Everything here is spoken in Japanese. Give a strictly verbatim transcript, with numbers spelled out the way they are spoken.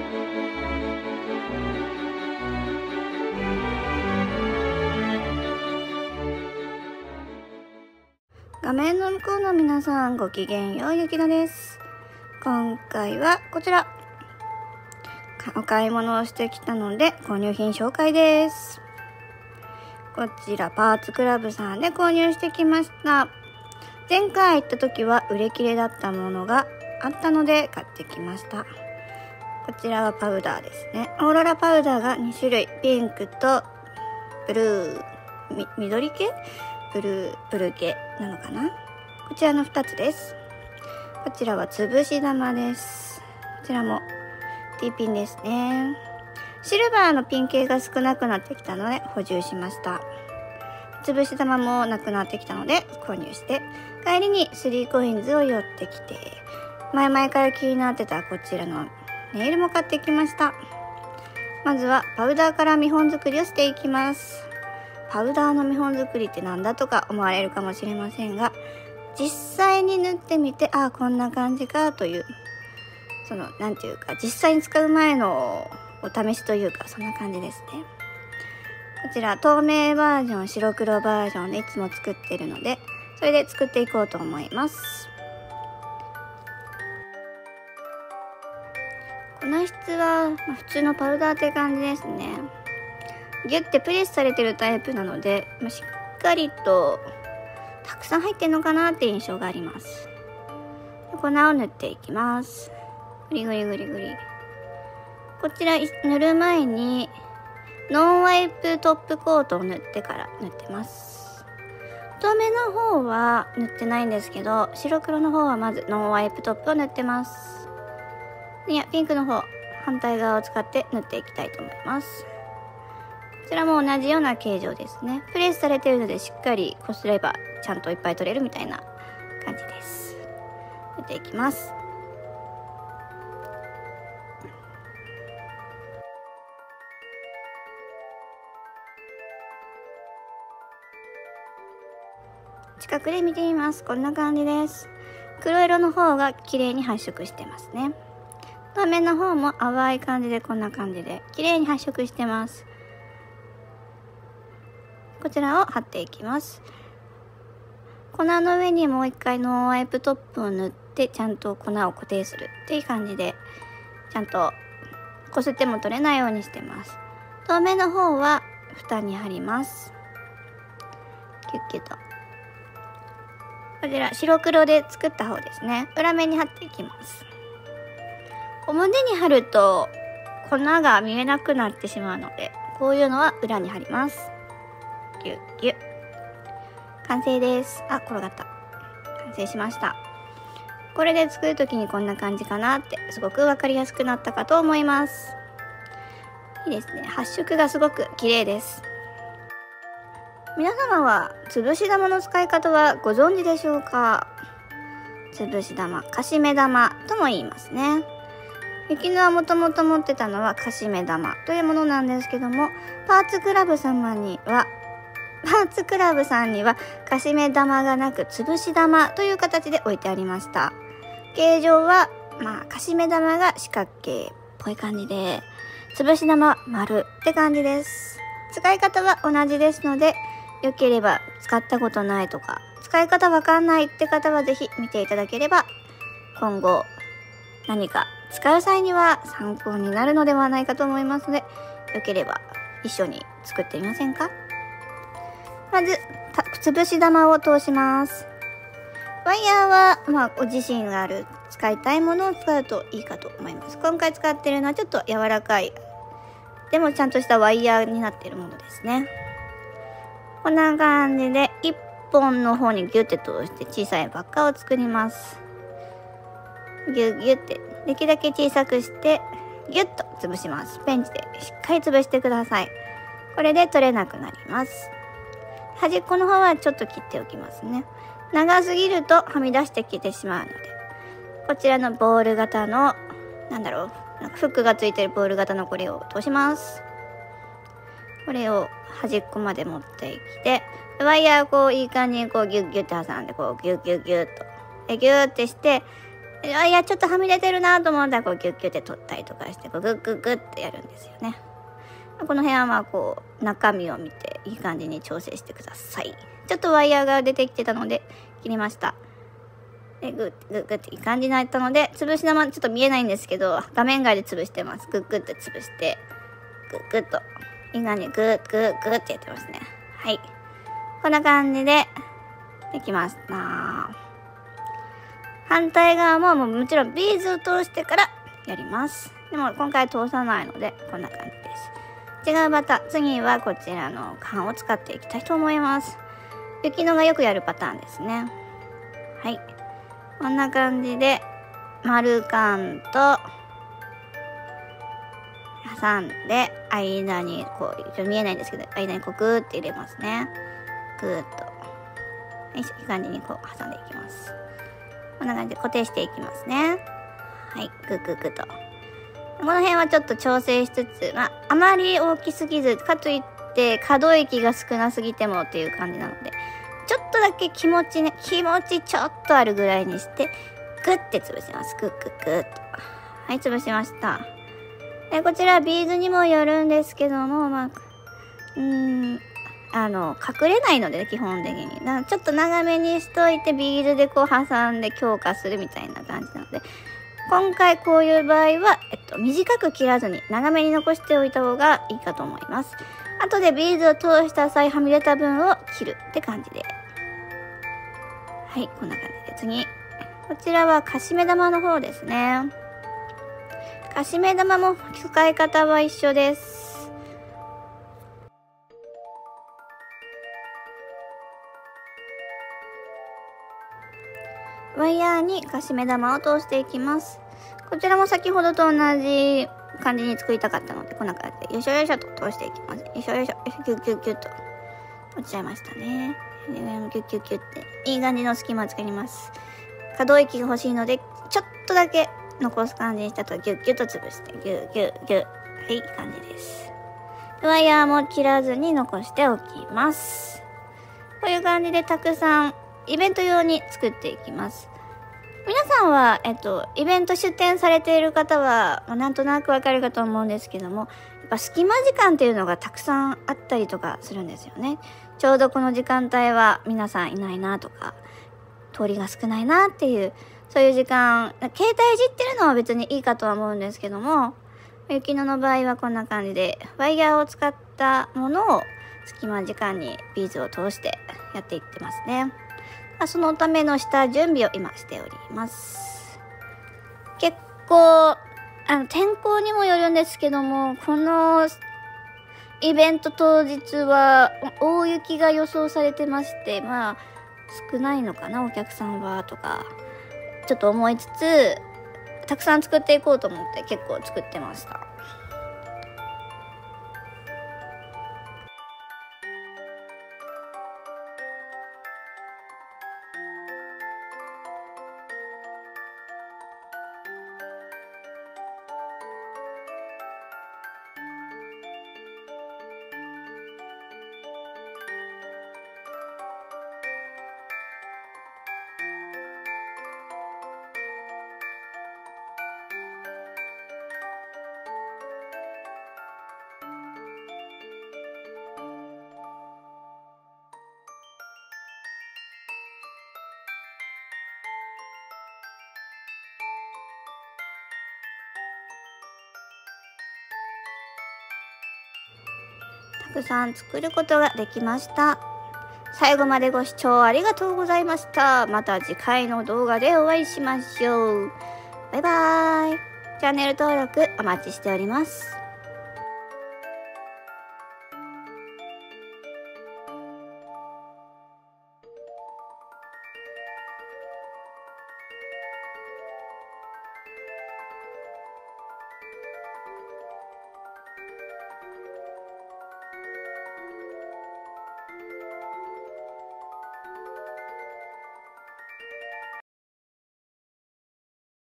画面の向こうの皆さん、ごきげんよう、ゆきなです。今回はこちら、お買い物をしてきたので購入品紹介です。こちらパーツクラブさんで購入してきました。前回行った時は売れ切れだったものがあったので買ってきました。こちらはパウダーですね。オーロラパウダーがに種類、ピンクとブルー、み緑系ブルー、ブルー系なのかな。こちらのふたつです。こちらはつぶし玉です。こちらも T ピンですね。シルバーのピン系が少なくなってきたので補充しました。つぶし玉もなくなってきたので購入して、帰りにスリーコインズを寄ってきて、前々から気になってたこちらのネイルも買ってきました。まずはパウダーから見本作りをしていきます。パウダーの見本作りってなんだとか思われるかもしれませんが、実際に塗ってみて、ああこんな感じかという、そのなんていうか実際に使う前のお試しというか、そんな感じですね。こちら透明バージョン、白黒バージョンでいつも作ってるので、それで作っていこうと思います。粉質は、まあ、普通のパウダーって感じですね。ギュッてプレスされてるタイプなので、まあ、しっかりとたくさん入ってるのかなって印象があります。粉を塗っていきます。グリグリグリグリ。こちら塗る前にノンワイプトップコートを塗ってから塗ってます。透明の方は塗ってないんですけど、白黒の方はまずノンワイプトップを塗ってます。いや、ピンクの方、反対側を使って塗っていきたいと思います。こちらも同じような形状ですね。プレスされているのでしっかりこすればちゃんといっぱい取れるみたいな感じです。塗っていきます。近くで見てみます。こんな感じです。黒色の方が綺麗に発色してますね。透明の方も淡い感じでこんな感じで綺麗に発色してます。こちらを貼っていきます。粉の上にもう一回ノンワイプトップを塗ってちゃんと粉を固定するっていう感じで、ちゃんとこすっても取れないようにしてます。透明の方は蓋に貼ります。キュッキュッと。こちら白黒で作った方ですね。裏面に貼っていきます。表に貼ると粉が見えなくなってしまうので、こういうのは裏に貼ります。ギュッギュッ。完成です。あ、転がった。完成しました。これで作るときにこんな感じかなって、すごくわかりやすくなったかと思います。いいですね。発色がすごく綺麗です。皆様はつぶし玉の使い方はご存知でしょうか？つぶし玉、かしめ玉とも言いますね。ゆきのはもともと持ってたのはかしめ玉というものなんですけども、パーツクラブ様には、パーツクラブさんにはかしめ玉がなくつぶし玉という形で置いてありました。形状は、まあ、かしめ玉が四角形っぽい感じで、つぶし玉は丸って感じです。使い方は同じですので、よければ使ったことないとか、使い方わかんないって方はぜひ見ていただければ、今後何か使う際には参考になるのではないかと思いますので、よければ一緒に作ってみませんか？まず、つぶし玉を通します。ワイヤーは、まあ、ご自身がある、使いたいものを使うといいかと思います。今回使っているのはちょっと柔らかい、でもちゃんとしたワイヤーになっているものですね。こんな感じで、いっぽんの方にギュッて通して小さい輪っかを作ります。ギュッギュッて、できるだけ小さくして、ギュッと潰します。ペンチでしっかり潰してください。これで取れなくなります。端っこの方はちょっと切っておきますね。長すぎるとはみ出してきてしまうので、こちらのボール型の、なんだろう、なんかフックがついてるボール型のこれを通します。これを端っこまで持ってきて、ワイヤーをこういい感じにこうギュッギュッて挟んで、こうギュッギュッギュッと。でギュッてして、 いやいやちょっとはみ出てるなと思ったらこうギュッギュッて取ったりとかしてこうグッグッグッってやるんですよね。この辺はまあこう中身を見ていい感じに調整してください。ちょっとワイヤーが出てきてたので切りました。でグッグッグッっていい感じになったので、潰し玉ちょっと見えないんですけど画面外で潰してます。グッグッって潰してグッグッといい感じにグッグッグッってやってますね。はい、こんな感じでできました。反対側ももうもちろんビーズを通してからやります。でも今回通さないのでこんな感じです。違うパターン、次はこちらの缶を使っていきたいと思います。雪乃がよくやるパターンですね。はい、こんな感じで丸缶と挟んで間にこうちょっと見えないんですけど間にこうグーって入れますね。グーッと、はい、いい感じにこう挟んでいきます。こんな感じで固定していきますね。はい、グッグッグッとこの辺はちょっと調整しつつ、まあ、あまり大きすぎずかといって可動域が少なすぎてもっていう感じなので、ちょっとだけ気持ちね気持ちちょっとあるぐらいにしてグッて潰します。グッグッグッと、はい、潰しました。でこちらビーズにもよるんですけども、まあ、うーんあの隠れないので、ね、基本的になちょっと長めにしといてビーズでこう挟んで強化するみたいな感じなので、今回こういう場合は、えっと、短く切らずに長めに残しておいた方がいいかと思います。後でビーズを通した際はみ出た分を切るって感じで、はい、こんな感じで次こちらはカシメ玉の方ですね。カシメ玉も使い方は一緒です。ワイヤーにカシメ玉を通していきます。こちらも先ほどと同じ感じに作りたかったのでこんな感じでよいしょよいしょと通していきます。よいしょよいしょよいしょキュッキュッキュッと落ちちゃいましたね。キュッキュッキュッっていい感じの隙間を作ります。可動域が欲しいのでちょっとだけ残す感じにしたとギュッギュッと潰してギュッギュッギュッ、はいいい感じです。ワイヤーも切らずに残しておきます。こういう感じでたくさんイベント用に作っていきます。皆さんは、えっと、イベント出店されている方は、まあ、なんとなくわかるかと思うんですけども、やっぱ隙間時間っていうのがたくさんあったりとかするんですよね。ちょうどこの時間帯は皆さんいないなとか、通りが少ないなっていう、そういう時間、携帯いじってるのは別にいいかとは思うんですけども、雪乃の場合はこんな感じで、ワイヤーを使ったものを隙間時間にビーズを通してやっていってますね。そのための下準備を今しております。結構あの天候にもよるんですけども、このイベント当日は大雪が予想されてまして、まあ少ないのかなお客さんはとかちょっと思いつつ、たくさん作っていこうと思って結構作ってました。たくさん作ることができました。最後までご視聴ありがとうございました。また次回の動画でお会いしましょう。バイバーイ。チャンネル登録お待ちしております。